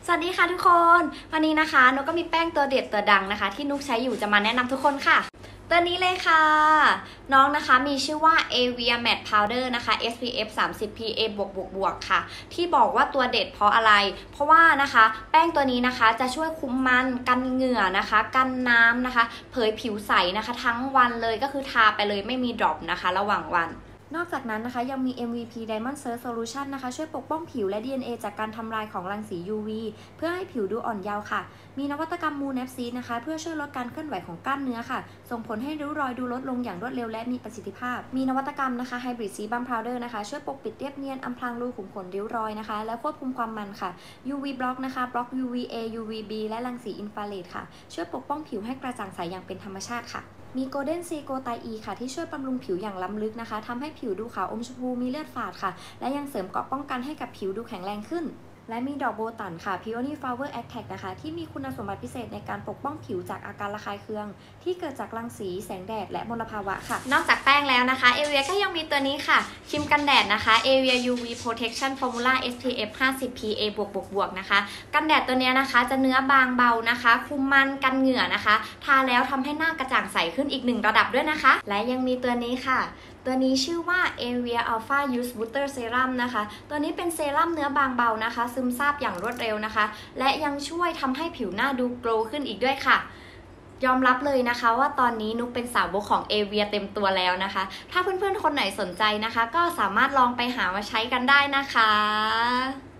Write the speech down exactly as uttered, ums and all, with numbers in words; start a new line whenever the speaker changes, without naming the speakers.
สวัสดีค่ะทุกคนวันนี้นะคะนุกก็มีแป้งตัวเด็ดตัวดังนะคะที่นุกใช้อยู่จะมาแนะนำทุกคนค่ะตัวนี้เลยค่ะน้องนะคะมีชื่อว่า Avia Matte Powder นะคะ เอส พี เอฟ สามสิบ พี เอ บวกบวกบวกค่ะที่บอกว่าตัวเด็ดเพราะอะไรเพราะว่านะคะแป้งตัวนี้นะคะจะช่วยคุมมันกันเหงื่อนะคะกันน้ำนะคะเผยผิวใสนะคะทั้งวันเลยก็คือทาไปเลยไม่มีดรอปนะคะระหว่างวันนอกจากนั้นนะคะยังมี เอ็ม วี พี Diamond Surge Solution นะคะช่วยปกป้องผิวและ ดี เอ็น เอ จากการทำลายของรังสี ยู วี เพื่อให้ผิวดูอ่อนเยาว์ค่ะมีนวัตกรรม Moon Nap Seed นะคะเพื่อช่วยลดการเคลื่อนไหวของกล้ามเนื้อค่ะส่งผลให้ริ้วรอยดูลดลงอย่างรวดเร็วและมีประสิทธิภาพมีนวัตกรรมนะคะ Hybrid Sebum Powder นะคะช่วยปกปิดเรียบเนียนอำพรางรูขุมขนริ้วรอยนะคะและควบคุมความมันค่ะ ยู วี Block นะคะบล็อก ยู วี เอ ยู วี บี และรังสีอินฟราเรดค่ะช่วยปกป้องผิวให้กระจ่างใสอย่างเป็นธรรมชาติค่ะมี Golden C โกไตอีค่ะที่ช่วยบำรุงผิวอย่างล้ำลึกนะคะทำให้ผิวดูขาวอมชมพูมีเลือดฝาดค่ะและยังเสริมเกราะป้องกันให้กับผิวดูแข็งแรงขึ้นและมีดอกโบตันค่ะ Peony Flower Attack นะคะที่มีคุณสมบัติพิเศษในการปกป้องผิวจากอาการระคายเคืองที่เกิดจากรังสีแสงแดดและมลภาวะค่ะนอกจากแป้งแล้วนะคะ Avia ก็ยังมีตัวนี้ค่ะครีมกันแดดนะคะ Avia ยู วี Protection Formula เอส พี เอฟ ห้าสิบ พี เอ บวกบวกบวกนะคะกันแดดตัวนี้นะคะจะเนื้อบางเบานะคะคุมมันกันเหงื่อนะคะทาแล้วทำให้หน้ากระจ่างใสขึ้นอีกหนึ่งระดับด้วยนะคะและยังมีตัวนี้ค่ะตัวนี้ชื่อว่า Avia Alpha Youth Booster Serum นะคะตัวนี้เป็นเซรั่มเนื้อบางเบานะคะซึมซาบอย่างรวดเร็วนะคะและยังช่วยทำให้ผิวหน้าดูโกลว์ขึ้นอีกด้วยค่ะยอมรับเลยนะคะว่าตอนนี้นุกเป็นสาวกของ Avia เต็มตัวแล้วนะคะถ้าเพื่อนๆคนไหนสนใจนะคะก็สามารถลองไปหามาใช้กันได้นะคะ